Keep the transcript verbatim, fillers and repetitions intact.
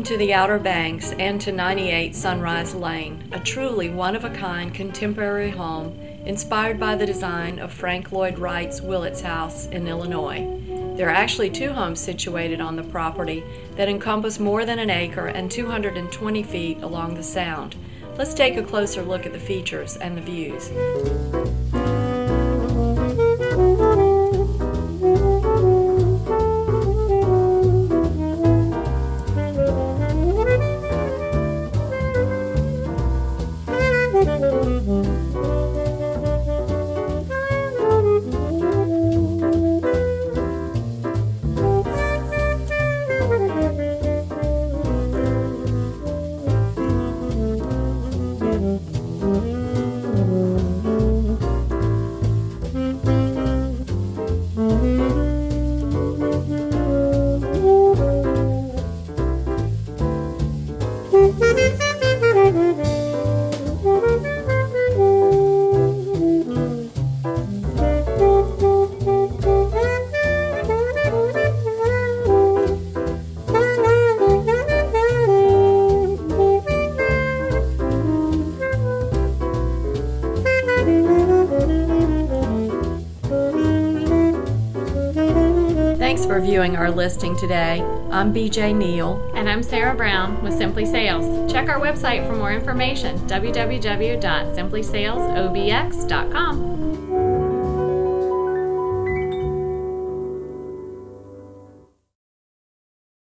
Welcome to the Outer Banks and to ninety-eight Sunrise Lane, a truly one-of-a-kind contemporary home inspired by the design of Frank Lloyd Wright's Willets House in Illinois. There are actually two homes situated on the property that encompass more than an acre and two hundred twenty feet along the Sound. Let's take a closer look at the features and the views. Thanks for viewing our listing today. I'm B J Neal. And I'm Sarah Brown with Simply Sales. Check our website for more information, w w w dot simply sales o b x dot com.